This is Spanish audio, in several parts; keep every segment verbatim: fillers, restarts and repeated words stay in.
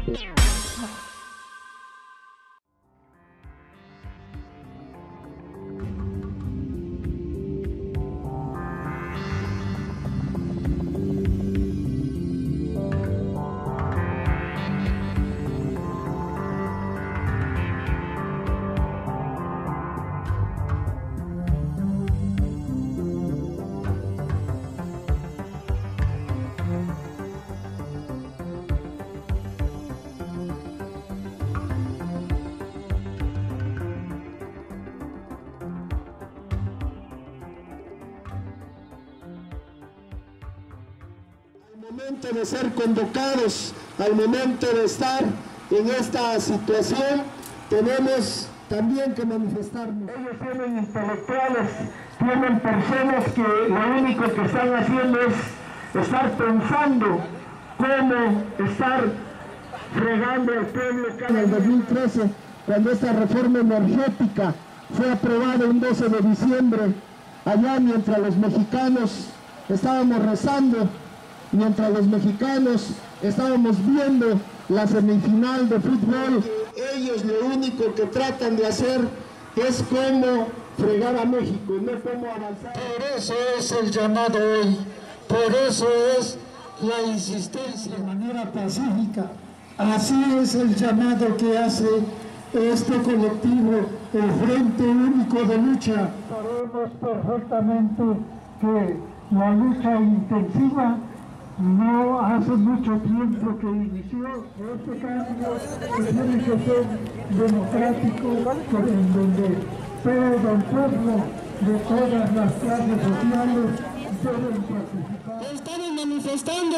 Al momento de ser convocados, al momento de estar en esta situación, tenemos también que manifestarnos. Ellos tienen intelectuales, tienen personas que lo único que están haciendo es estar pensando cómo estar fregando al pueblo. En el dos mil trece, cuando esta reforma energética fue aprobada un doce de diciembre, allá mientras los mexicanos estábamos rezando, mientras los mexicanos estábamos viendo la semifinal de fútbol, ellos lo único que tratan de hacer es cómo fregar a México, no cómo avanzar. Por eso es el llamado hoy, por eso es la insistencia. De manera pacífica, así es el llamado que hace este colectivo, el Frente Único de Lucha. Sabemos perfectamente que la lucha intensiva no hace mucho tiempo que inició este cambio que tiene que ser democrático, en donde todo el pueblo de todas las clases sociales deben participar. Estamos manifestando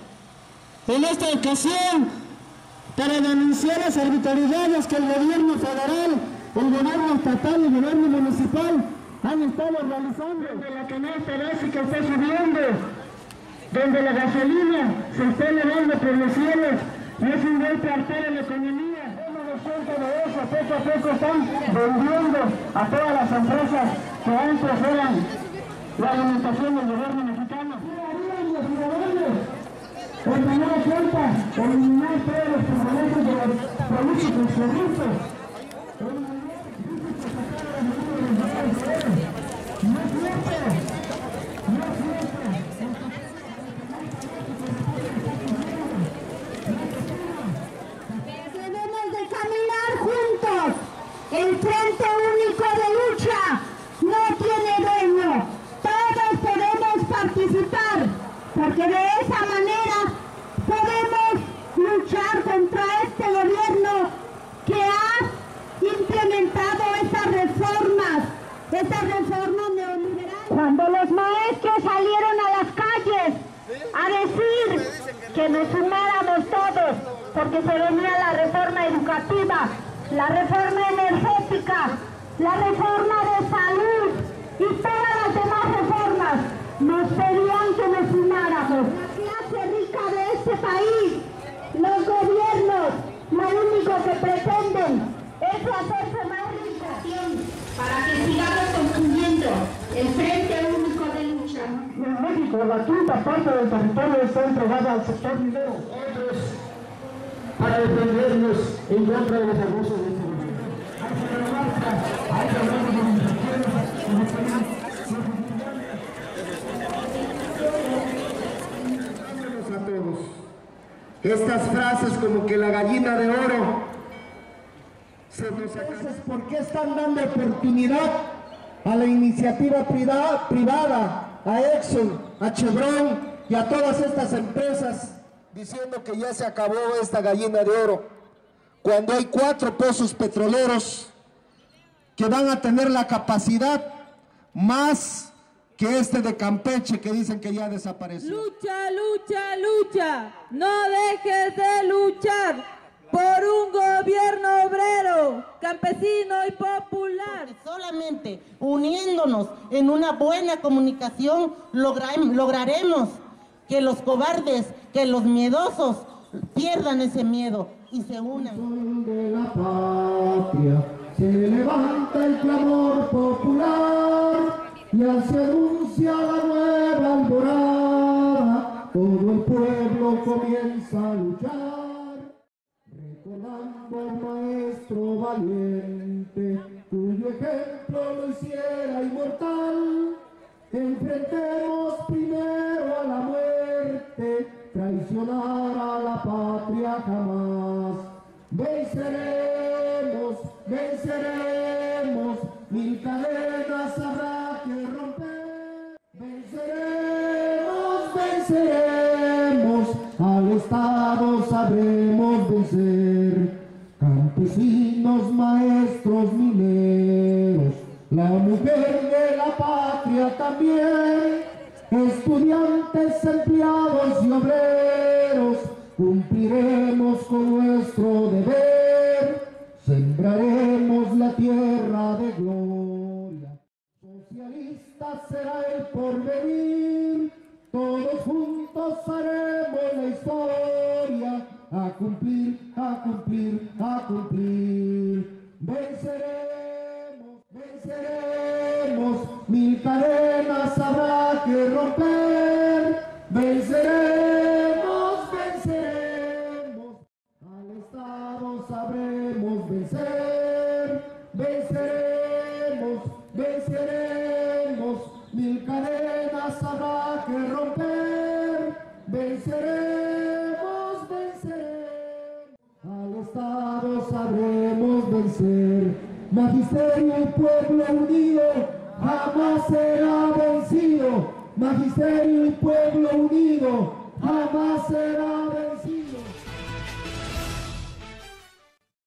en esta ocasión para denunciar las arbitrariedades que el gobierno federal, el gobierno estatal y el gobierno municipal han estado realizando. Donde la canasta básica está subiendo, donde la gasolina se está elevando por los cielos, y es un golpe a toda la economía. Hemos cuenta de eso, poco a poco están vendiendo a todas las empresas que antes eran la alimentación del gobierno mexicano. Los ciudadanos, en primera cuenta, eliminar todos los privilegios de los políticos corruptos. No es cierto, no es cierto. El Frente Único de Lucha no tiene dueño, todos podemos participar, porque de esa manera podemos luchar contra este gobierno que ha implementado estas reformas, estas reformas neoliberales. Cuando los maestros salieron a las calles a decir que nos sumáramos todos, porque se venía la reforma educativa, la reforma energética, la reforma de salud y todas las demás reformas, nos pedían que nos sumáramos. La clase rica de este país, los gobiernos, lo único que pretenden es hacerse más ricos para que sigamos construyendo el Frente Único de Lucha. En México, la quinta parte del territorio está entregada al sector minero. Otros para defendernos en contra de los abusos de este gobierno. A todos. Estas frases como que la gallina de oro se nos acaban. ¿Por qué están dando oportunidad a la iniciativa privada, a Exxon, a Chevron y a todas estas empresas, diciendo que ya se acabó esta gallina de oro, cuando hay cuatro pozos petroleros que van a tener la capacidad más que este de Campeche, que dicen que ya desapareció? Lucha, lucha, lucha, no dejes de luchar por un gobierno obrero, campesino y popular. Porque solamente uniéndonos en una buena comunicación logra- lograremos que los cobardes, que los miedosos pierdan ese miedo y se unan. Sol de la patria, se levanta el clamor popular, ya se anuncia la nueva alborada, todo el pueblo comienza a luchar. valiente, cuyo ejemplo lo hiciera inmortal. Enfrentemos primero a la muerte, traicionar a la patria jamás. Venceremos, venceremos, mil cadenas habrá que romper. Venceremos, venceremos, al Estado sabremos vencer. Campesinos, maestros, mineros, la mujer de la patria también, estudiantes, empleados y obreros, cumpliremos con nuestro deber, sembraremos la tierra de gloria. Socialista será el porvenir, todos juntos haremos la historia, a cumplir, a cumplir, a cumplir. Venceremos, venceremos, mil cadenas habrá que romper. Venceremos, venceremos, al Estado sabremos vencer. Venceremos, venceremos, mil cadenas habrá que romper. Venceremos, venceremos, al Estado sabremos vencer. Magisterio y pueblo unido jamás será vencido. Magisterio y pueblo unido jamás será vencido.